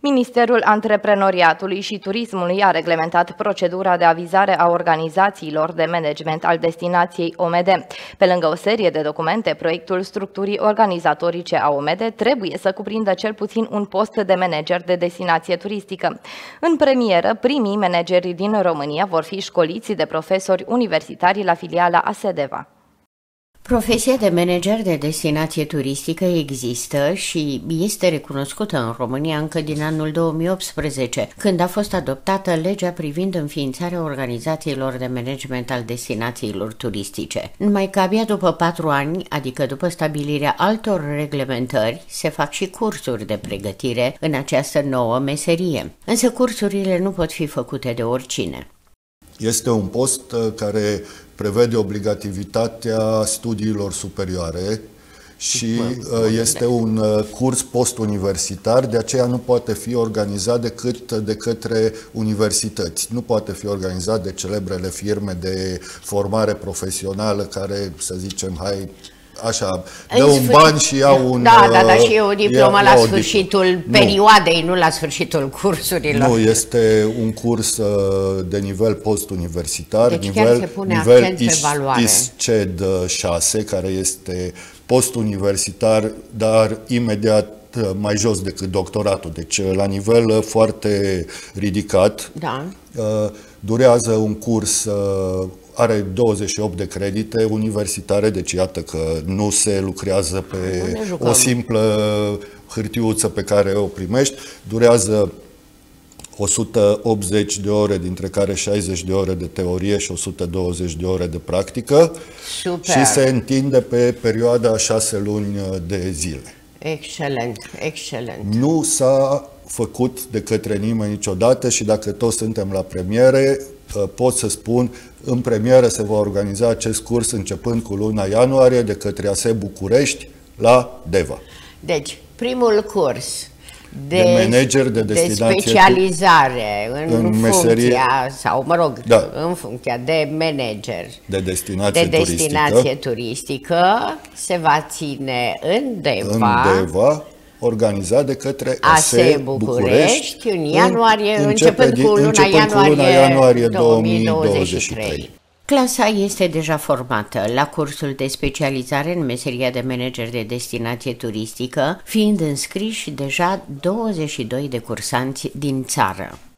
Ministerul Antreprenoriatului și Turismului a reglementat procedura de avizare a organizațiilor de management al destinației OMD. Pe lângă o serie de documente, proiectul structurii organizatorice a OMD trebuie să cuprindă cel puțin un post de manager de destinație turistică. În premieră, primii manageri din România vor fi școliți de profesori universitari la filiala ASEDEVA. Profesia de manager de destinație turistică există și este recunoscută în România încă din anul 2018, când a fost adoptată legea privind înființarea organizațiilor de management al destinațiilor turistice. Numai că abia după 4 ani, adică după stabilirea altor reglementări, se fac și cursuri de pregătire în această nouă meserie. Însă cursurile nu pot fi făcute de oricine. Este un post care prevede obligativitatea studiilor superioare și este un curs postuniversitar, de aceea nu poate fi organizat decât de către universități. Nu poate fi organizat de celebrele firme de formare profesională care, să zicem, așa, dă un ban și iau un... Da, și e o diplomă la sfârșitul perioadei, nu la sfârșitul cursurilor. Nu, este un curs de nivel postuniversitar, deci nivel ISCED 6, care este postuniversitar, dar imediat mai jos decât doctoratul, deci la nivel foarte ridicat. Da. Durează un curs, are 28 de credite universitare, deci iată că nu se lucrează pe o simplă hârtiuță pe care o primești. Durează 180 de ore, dintre care 60 de ore de teorie și 120 de ore de practică. Super. Și se întinde pe perioada 6 luni de zile. Excelent, excelent. Nu s-a făcut de către nimeni niciodată și dacă toți suntem la premiere, pot să spun, în premieră se va organiza acest curs începând cu luna ianuarie de către ASE București la DEVA. Deci, primul curs de manager de specializare în funcția, sau mă rog, da, în funcția de manager de destinație turistică se va ține în DEVA, organizat de către ASE București în ianuarie, începând cu luna ianuarie 2023. Clasa este deja formată la cursul de specializare în meseria de manager de destinație turistică, fiind înscriși deja 22 de cursanți din țară.